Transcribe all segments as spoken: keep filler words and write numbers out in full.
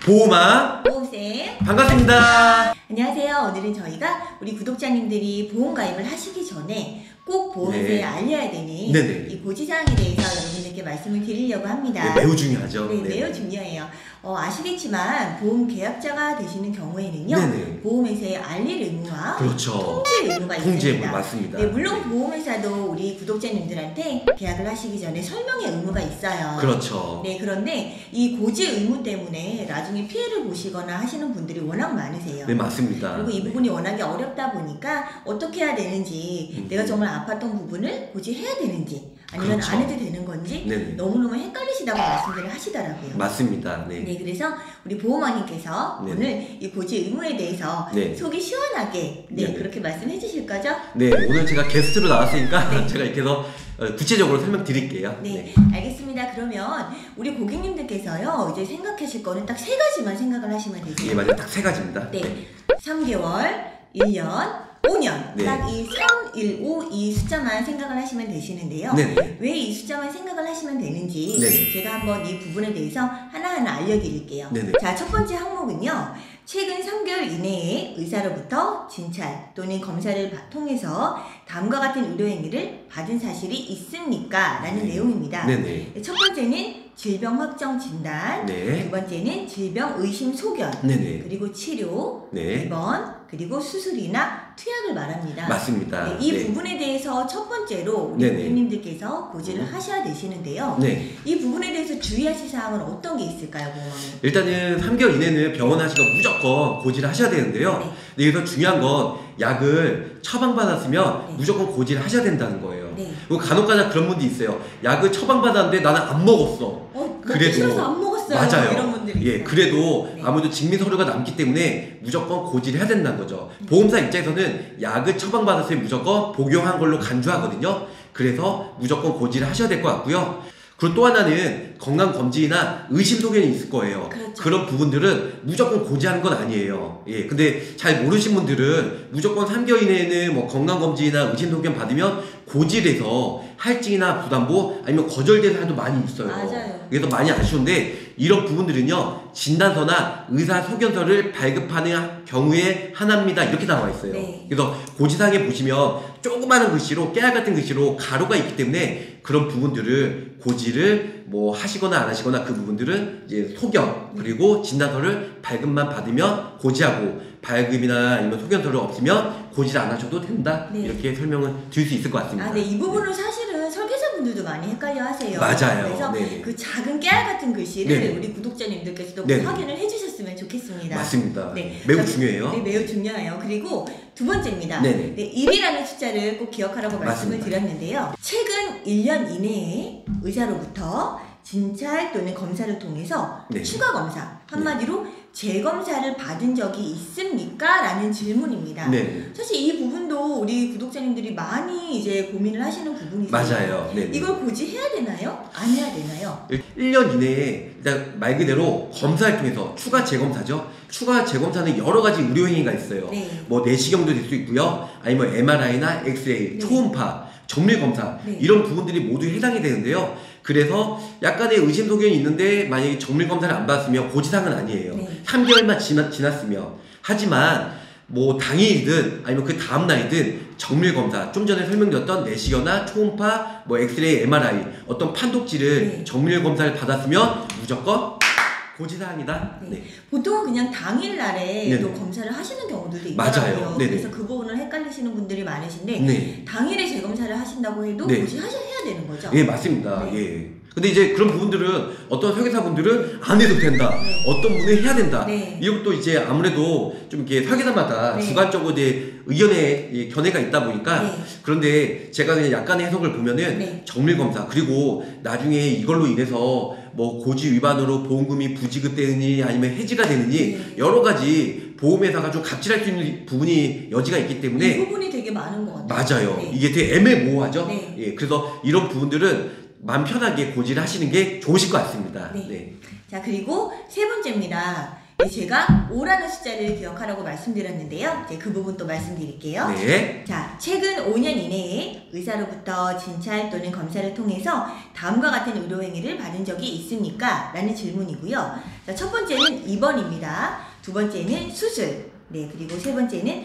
보호마 보호쌤 반갑습니다. 안녕하세요. 오늘은 저희가 우리 구독자님들이 보험 가입을 하시기 전에 꼭 보험세에 네. 알려야 되는 네네. 이 고지사항에 대해서 여러분들께 말씀을 드리려고 합니다. 네, 매우 중요하죠. 네, 네. 매우 중요해요. 어, 아시겠지만 보험 계약자가 되시는 경우에는요, 네네. 보험회사에 알릴 의무와 그렇죠. 통지 의무가 통지 의무 있습니다. 맞습니다. 네, 물론 네. 보험회사도 우리 구독자님들한테 계약을 하시기 전에 설명의 의무가 있어요. 그렇죠. 네, 그런데 이 고지 의무 때문에 나중에 피해를 보시거나 하시는 분들이 워낙 많으세요. 네, 맞습니다. 그리고 이 네. 부분이 워낙에 어렵다 보니까 어떻게 해야 되는지, 음. 내가 정말 아팠던 부분을 고지해야 되는지, 아니면 그렇죠. 안 해도 되는 건지 네네. 너무너무 헷갈리시다고 말씀들을 하시더라고요. 맞습니다. 네. 네, 그래서 우리 보호마님께서 네네. 오늘 이 고지 의무에 대해서 네. 속이 시원하게 네, 네네. 그렇게 말씀해 주실 거죠? 네, 오늘 제가 게스트로 나왔으니까 네. 제가 이렇게 해서 구체적으로 설명드릴게요. 네, 알겠습니다. 그러면 우리 고객님들께서요, 이제 생각하실 거는 딱 세 가지만 생각을 하시면 되세요. 예, 맞아요. 딱 세 가지입니다. 네, 삼 개월, 일 년, 오 년. 네. 딱 이 삼, 일, 오 이 숫자만 생각을 하시면 되시는데요. 네네. 왜 이 숫자만 생각을 하시면 되는지 네네. 제가 한번 이 부분에 대해서 하나하나 알려드릴게요. 네네. 자, 첫 번째 항목은요. 최근 삼 개월 이내에 의사로부터 진찰 또는 검사를 바- 통해서 다음과 같은 의료행위를 받은 사실이 있습니까? 라는 네. 내용입니다. 네네. 첫 번째는 질병 확정 진단, 두 네. 번째는 질병 의심 소견, 네네. 그리고 치료, 네. 입원, 그리고 수술이나 투약을 말합니다. 맞습니다. 네, 이 네. 부분에 대해서 첫 번째로 우리 네네. 고객님들께서 고지를 음. 하셔야 되시는데요. 네. 이 부분에 대해서 주의하실 사항은 어떤 게 있을까요, 보험원님? 일단은 삼 개월 이내는 병원 하시고 무조건 고지를 하셔야 되는데요. 네. 네, 그래서 중요한 건 약을 처방받았으면 네. 무조건 고지를 하셔야 된다는 거예요. 네. 그리고 간혹가다 그런 분도 있어요. 약을 처방받았는데 나는 안 먹었어. 어, 그래도- 먹기 싫어서 안 먹었어요. 맞아요. 이런 분들이 예, 있어요. 그래도 네. 아무래도 증빙 서류가 남기 때문에 무조건 고지를 해야 된다는 거죠. 보험사 입장에서는 약을 처방받았으면 무조건 복용한 걸로 간주하거든요. 그래서 무조건 고지를 하셔야 될 것 같고요. 그리고 또 하나는 건강검진이나 의심소견이 있을 거예요. 그렇죠. 그런 부분들은 무조건 고지하는 건 아니에요. 예, 근데 잘 모르신 분들은 무조건 삼 개월 이내에는 뭐 건강검진이나 의심소견 받으면 고지를 해서 할증이나 부담보 아니면 거절된 사람도 많이 있어요. 맞아요. 그래서 많이 아쉬운데 이런 부분들은요, 진단서나 의사소견서를 발급하는 경우에 하나입니다. 이렇게 나와 있어요. 네. 그래서 고지사항에 보시면 조그마한 글씨로 깨알 같은 글씨로 가로가 있기 때문에 그런 부분들을 고지를 뭐 하시거나 안 하시거나 그 부분들은 이제 소견 그리고 진단서를 발급만 받으면 고지하고 발급이나 아니면 소견서를 없으면 고지를 안 하셔도 된다. 네. 이렇게 설명을 드릴 수 있을 것 같습니다. 아, 네, 이 부분은 사실은 설계사분들도 많이 헷갈려 하세요. 맞아요. 그래서 네네. 그 작은 깨알 같은 글씨를 네네. 우리 구독자님들께서도 꼭 네네. 확인을 해주셨으면 좋겠습니다. 맞습니다. 네. 매우 자, 중요해요. 네, 매우 중요해요. 그리고 두 번째입니다. 네네. 네, 일이라는 숫자를 꼭 기억하라고 말씀을 맞습니다. 드렸는데요. 최근 일 년 이내에 의사로부터 진찰 또는 검사를 통해서 네. 추가 검사, 한마디로 재검사를 받은 적이 있습니까? 라는 질문입니다. 네. 사실 이 부분도 우리 구독자님들이 많이 이제 고민을 하시는 부분이세요. 맞아요. 네. 이걸 고지해야 되나요? 안 해야 되나요? 일 년 이내에 일단 말 그대로 검사를 통해서 추가 재검사죠. 추가 재검사는 여러 가지 의료행위가 있어요. 네. 뭐 내시경도 될 수 있고요. 아니면 엠알아이나 엑스레이, 네. 초음파, 정밀검사 네. 이런 부분들이 모두 해당이 되는데요. 그래서 약간의 의심소견이 있는데 만약에 정밀검사를 안 받았으면 고지사항은 아니에요. 네. 삼 개월만 지나, 지났으면. 하지만 뭐 당일이든 아니면 그 다음날이든 정밀검사, 좀 전에 설명드렸던 내시경이나 초음파, 뭐 엑스레이, 엠알아이 어떤 판독지를 네. 정밀검사를 받았으면 무조건 고지사항이다. 네. 네. 보통은 그냥 당일날에 네네. 또 검사를 하시는 경우들도 맞아요. 있더라고요. 네네. 그래서 그 부분을 헷갈리시는 분들이 많으신데 네. 당일에 재검사를 하신다고 해도 네. 고지하셔야 되는 거죠? 예, 맞습니다. 네. 예. 근데 이제 그런 부분들은 어떤 설계사분들은 안 해도 된다. 네. 어떤 분은 해야 된다. 네. 이것도 이제 아무래도 좀 이렇게 설계사마다 네. 주관적으로 이제 의견의 이 견해가 있다 보니까 네. 그런데 제가 그냥 약간의 해석을 보면은 네. 정밀검사 그리고 나중에 이걸로 인해서 뭐 고지 위반으로 보험금이 부지급되느니 아니면 해지가 되느니 네. 여러 가지 보험회사가 좀 갑질할 수 있는 부분이 여지가 있기 이 때문에 부분이 되게 많은 것 같아요. 맞아요. 네. 이게 되게 애매모호하죠. 네. 예, 그래서 이런 부분들은 마음 편하게 고지를 하시는 게 좋으실 것 같습니다. 네. 네. 자, 그리고 세 번째입니다. 네, 제가 오라는 숫자를 기억하라고 말씀드렸는데요. 이제 그 부분 또 말씀드릴게요. 네. 자, 최근 오 년 이내에 의사로부터 진찰 또는 검사를 통해서 다음과 같은 의료행위를 받은 적이 있습니까? 라는 질문이고요. 자, 첫 번째는 이 번입니다. 두 번째는 수술. 네, 그리고 세 번째는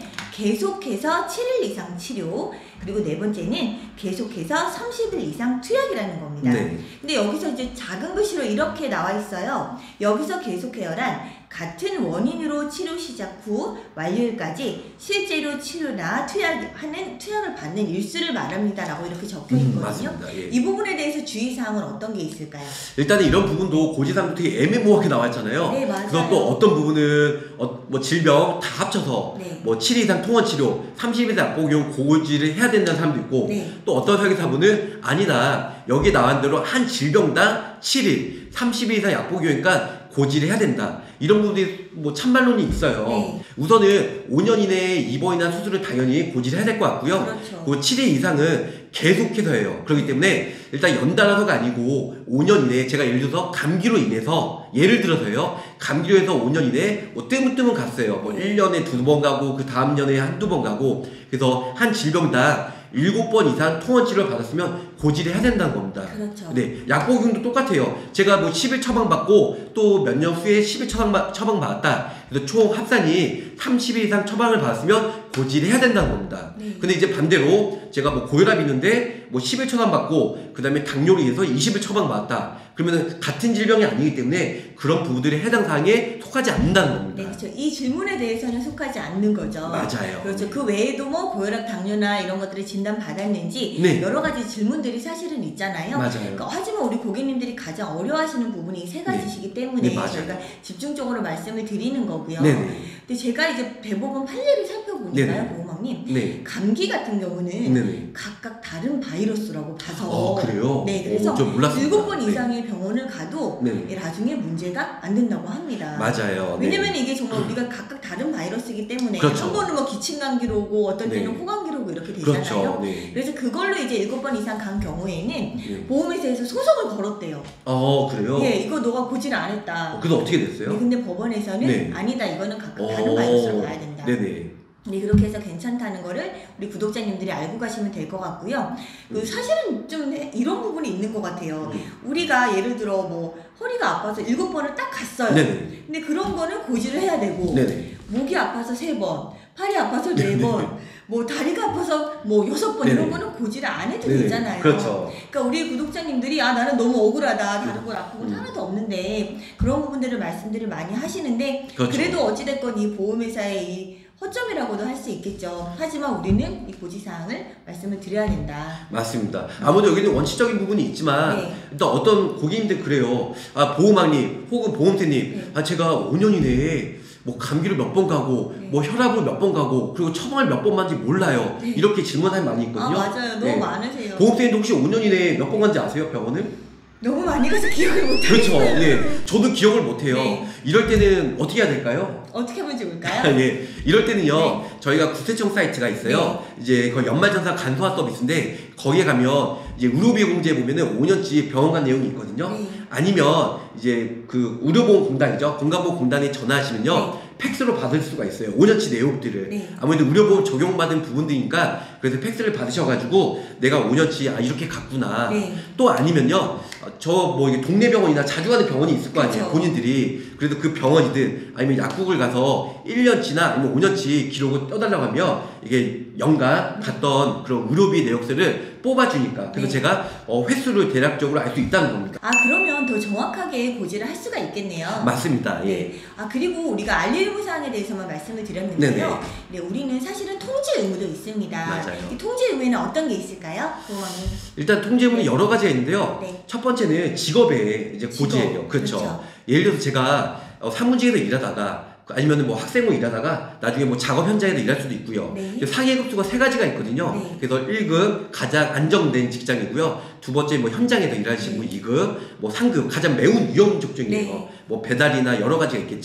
계속해서 칠 일 이상 치료, 그리고 네 번째는 계속해서 삼십 일 이상 투약이라는 겁니다. 네. 근데 여기서 이제 작은 글씨로 이렇게 나와 있어요. 여기서 계속해요란 같은 원인으로 치료 시작 후 완료일까지 실제로 치료나 투약하는 투약을 받는 일수를 말합니다라고 이렇게 적혀 음, 있거든요. 맞습니다. 예. 이 부분에 대해서 주의사항은 어떤 게 있을까요? 일단은 이런 부분도 고지사항도 되게 애매모호하게 나왔잖아요. 네, 맞아요. 그래서 또 어떤 부분은 어, 뭐 질병 다 합쳐서 네. 뭐 칠 일 이상 통원 치료, 삼십 일 이상 약복용 고지를 해야 된다는 사람도 있고 네. 또 어떤 설계사분은 아니다. 여기 나온 대로 한 질병당 칠 일, 삼십 일 이상 약복용이니까 고지를 해야 된다. 이런 부분들이 뭐 찬반론이 있어요. 네. 우선은 오 년 이내에 입원이나 수술을 당연히 고지를 해야 될 것 같고요. 그렇죠. 그 칠 일 이상은 계속해서 해요. 그렇기 때문에 일단 연달아서가 아니고 오 년 이내에 제가 예를 들어서 감기로 인해서 예를 들어서요. 감기로 해서 오 년 이내에 뭐 뜨문뜨문 갔어요. 뭐 일 년에 두 번 가고 그 다음 년에 한두 번 가고 그래서 한 질병당 일곱 번 이상 통원 치료를 받았으면 고지를 해야 된다는 겁니다. 그렇죠. 네, 약복용도 똑같아요. 제가 뭐 십 일 처방받고 또 몇 년 후에 십 일 처방, 처방받았다. 그래서 총 합산이 삼십 일 이상 처방을 받았으면 고지를 해야 된다는 겁니다. 네. 근데 이제 반대로 제가 뭐 고혈압이 있는데 뭐 십 일 처방받고 그 다음에 당뇨로 인해서 이십 일 처방받았다. 그러면 같은 질병이 아니기 때문에 그런 부분들이 해당 사항에 속하지 않는다는 겁니다. 네, 그렇죠. 이 질문에 대해서는 속하지 않는 거죠. 맞아요. 그렇죠. 그 외에도 뭐 고혈압, 당뇨나 이런 것들을 진단 받았는지 네. 여러 가지 질문들이 사실은 있잖아요. 맞아요. 그러니까 하지만 우리 고객님들이 가장 어려워하시는 부분이 세 가지시기 때문에 네, 맞아요. 저희가 집중적으로 말씀을 드리는 거고요. 네네. 근데 제가 이제 대부분 판례를 살펴보니까요, 네네. 보호망님. 네. 감기 같은 경우는 네네. 각각 다른 바이러스라고 봐서 어, 그래요? 네, 그래서 오, 저 몰랐습니다. 일곱 번 네. 이상의 병원을 가도 네. 나중에 문제가 안 된다고 합니다. 맞아요. 네. 왜냐면 이게 정말 우리가 각각 다른 바이러스이기 때문에 그렇죠. 한 번은 뭐 기침 감기로 오고 어떤 때는 네. 코감기로 오고 이렇게 되잖아요. 그렇죠. 네. 그래서 그걸로 이제 일곱 번 이상 간 경우에는 네. 보험회사에서 소송을 걸었대요. 어, 그래요? 예, 이거 너가 고지를 안 했다. 어, 그래서 어떻게 됐어요? 네, 근데 법원에서는 네. 아니다. 이거는 각각 어, 다른 바이러스로 봐야 된다. 네네. 네, 그렇게 해서 괜찮다는 거를 우리 구독자님들이 알고 가시면 될 것 같고요. 그 음. 사실은 좀 이런 부분이 있는 것 같아요. 음. 우리가 예를 들어 뭐 허리가 아파서 일곱 번을 딱 갔어요. 네네. 근데 그런 거는 고지를 해야 되고 네네. 목이 아파서 세 번, 팔이 아파서 네 번, 뭐 다리가 아파서 뭐 여섯 번 네네. 이런 거는 고지를 안 해도 네네. 되잖아요. 그렇죠. 그러니까 우리 구독자님들이 아 나는 너무 억울하다, 다른 걸 아픈 건 음. 하나도 없는데 그런 부분들을 말씀들을 많이 하시는데 그렇죠. 그래도 어찌됐건 이 보험회사의 이 허점이라고도 할 수 있겠죠. 하지만 우리는 이 고지사항을 말씀을 드려야 된다. 맞습니다. 아무래도 여기는 원칙적인 부분이 있지만 네. 일단 어떤 고객님들 그래요. 아 보험왕님 혹은 보험사님 네. 아 제가 오 년 이내에 뭐 감기를 몇 번 가고 네. 뭐 혈압을 몇 번 가고 그리고 처방을 몇 번 받는지 몰라요. 네. 이렇게 질문하는 많이 아 있거든요. 맞아요. 너무 네. 많으세요. 보험사님도 혹시 오 년 이내에 몇 번 간지 아세요? 병원을? 너무 많이 가서 기억을 못 그렇죠. 하겠어요. 네. 저도 기억을 못해요. 네. 이럴 때는 어떻게 해야 될까요? 어떻게 하면 좋을까요? 예, 이럴 때는요, 네. 저희가 구세청 사이트가 있어요. 이제 그 연말정산 간소화 서비스인데, 거기에 가면 이제 의료비용제에 보면은 오 년치 병원 간 내용이 있거든요. 네. 아니면 이제 그 의료보험공단이죠. 건강보험공단에 전화하시면요, 네. 팩스로 받을 수가 있어요. 오 년치 내용들을. 네. 아무래도 의료보험 적용받은 부분들이니까, 그래서 팩스를 받으셔가지고, 내가 오 년치, 아, 이렇게 갔구나. 네. 또 아니면요, 저 뭐 이게 동네 병원이나 자주 가는 병원이 있을 거 아니에요. 그렇죠. 본인들이. 그래도 그 병원이든 아니면 약국을 가서 일 년치나 아니면 오 년치 기록을 떠달라고 하면 이게 연간 갔던 그런 의료비 내역서를 뽑아주니까. 그래서 네. 제가 어, 횟수를 대략적으로 알 수 있다는 겁니다. 아 그러면 더 정확하게 고지를 할 수가 있겠네요. 맞습니다. 예. 네. 아 그리고 우리가 알릴 의무 사항에 대해서만 말씀을 드렸는데요. 네네. 네, 우리는 사실은 통지 의무도 있습니다. 맞아요. 이 통지 의무에는 어떤 게 있을까요, 보호원님? 일단 통지문이 여러 가지가 있는데요. 네. 첫 번째는 직업의 이제 직업. 고지예요. 그렇죠. 그렇죠. 예를 들어서 제가 어, 사무직에서 일하다가 아니면 뭐 학생으로 일하다가 나중에 뭐 작업 현장에서 일할 수도 있고요. 네. 상해급수가 세 가지가 있거든요. 네. 그래서 일 급 가장 안정된 직장이고요. 두 번째 뭐 현장에서 일하시는 네. 분 이 급, 뭐 삼 급 가장 매우 위험 직종이에요. 네. 뭐 배달이나 여러 가지가 있겠죠. 네.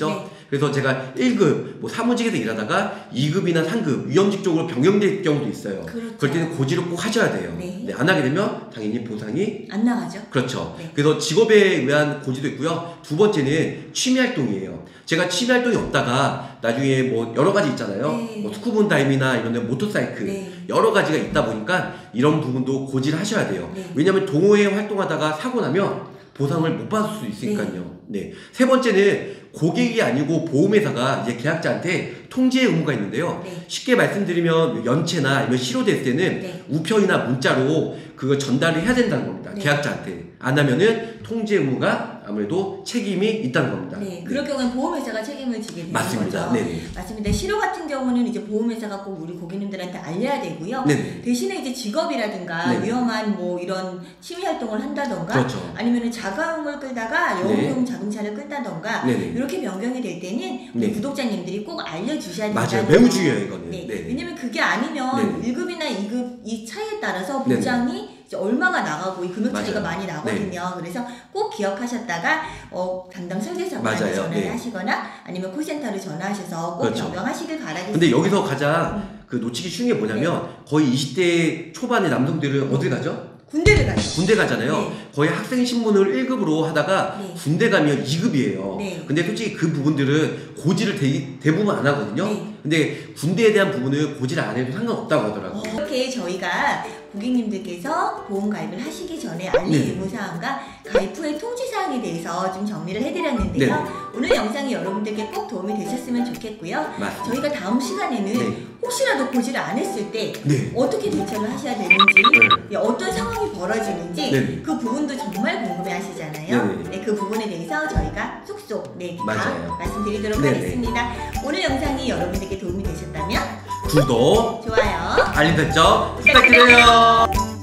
그래서 제가 일 급 뭐 사무직에서 일하다가 이 급이나 삼 급 위험직 쪽으로 변경될 경우도 있어요. 그렇죠. 그럴 때는 고지를 꼭 하셔야 돼요. 네. 네, 안 하게 되면 당연히 보상이 안 나가죠. 그렇죠. 네. 그래서 직업에 의한 고지도 있고요. 두 번째는 취미 활동이에요. 제가 취미 활동이 없다가 나중에 뭐 여러 가지 있잖아요. 네. 뭐 스쿠버 다이빙이나 이런 데 모터사이클 네. 여러 가지가 있다 보니까 이런 부분도 고지를 하셔야 돼요. 네. 왜냐하면 동호회 활동하다가 사고 나면 보상을 못 받을 수 있으니까요. 네. 세 번째는 고객이 아니고 보험회사가 이제 계약자한테 통지의 의무가 있는데요. 네. 쉽게 말씀드리면 연체나 아니면 실효됐을 때는 네. 우편이나 문자로 그거 전달을 해야 된다는 겁니다. 네. 계약자한테. 안 하면은 통지 의무가 아무래도 책임이 있다는 겁니다. 네, 그럴 경우는 보험회사가 책임을 지게 되는 맞습니다. 거죠. 네네. 맞습니다. 실효 같은 경우는 이제 보험회사가 꼭 우리 고객님들한테 알려야 되고요. 네네. 대신에 이제 직업이라든가 네네. 위험한 뭐 이런 취미 활동을 한다던가 그렇죠. 아니면 자가용을 끌다가 여우용 자동차를 끌다던가 네네. 이렇게 변경이 될 때는 우리 네. 구독자님들이 꼭 알려주셔야 된다. 맞아요. 매우 중요해요, 이거는. 네. 네네. 왜냐면 그게 아니면 네네. 일 급이나 이 급 이 차이에 따라서 네네. 보장이 이제 얼마가 나가고 이 금액 차이가 맞아요. 많이 나거든요. 그래서 꼭 기억하셨다가 어, 담당 설계사분한테 맞아요. 전화를 네. 하시거나 아니면 콜센터를 전화하셔서 꼭 그렇죠. 변경하시길 바라겠습니다. 근데 여기서 가장 음. 그 놓치기 쉬운 게 뭐냐면 네. 거의 이십 대 초반의 남성들은 어디 가죠? 군대를 가요. 군대 가잖아요. 네. 거의 학생 신분을 일 급으로 하다가 네. 군대 가면 이 급이에요. 네. 근데 솔직히 그 부분들은 고지를 대, 대부분 안 하거든요. 네. 근데 군대에 대한 부분은 고지를 안 해도 상관없다고 하더라고요. 어, 이렇게 저희가 고객님들께서 보험 가입을 하시기 전에 알릴 네. 의무사항과 가입 후의 통지사항에 대해서 좀 정리를 해드렸는데요. 네. 오늘 영상이 여러분들께 꼭 도움이 되셨으면 좋겠고요. 맞습니다. 저희가 다음 시간에는 네. 혹시라도 고지를 안 했을 때 네. 어떻게 대처를 하셔야 되는지 예, 어떤 상황이 벌어지는지 네. 그 부분도 정말 궁금해 하시잖아요. 네. 네, 그 부분에 대해서 저희가 쏙쏙 네, 다 맞아요. 말씀드리도록 네, 네. 하겠습니다. 오늘 영상이 여러분들께 도움이 되셨다면 구독, 좋아요 알림 설정 부탁드려요.